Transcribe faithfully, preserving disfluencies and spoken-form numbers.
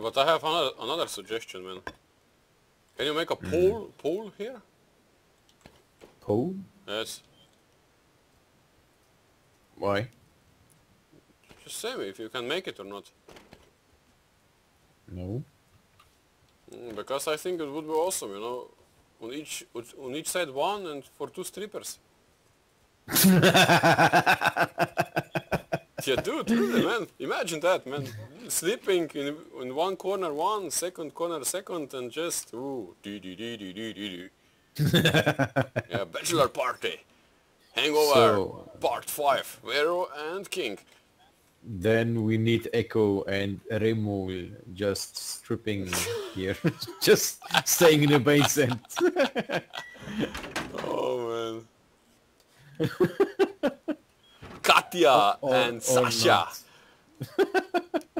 But I have another, another suggestion, man. Can you make a poll, mm. poll here? Poll? Yes. Why? Just say me if you can make it or not. No. Mm, because I think it would be awesome, you know. On each on each side one and for two strippers. Yeah, dude, really, man. Imagine that, man. Sleeping in in one corner one, second corner second, and just ooh, dee dee dee dee dee dee dee. Yeah, bachelor party. Hangover So, part five. Vero and King. Then we need Echo and Remo just stripping here, just staying in the basement. Oh man. Katya or, and or Sasha.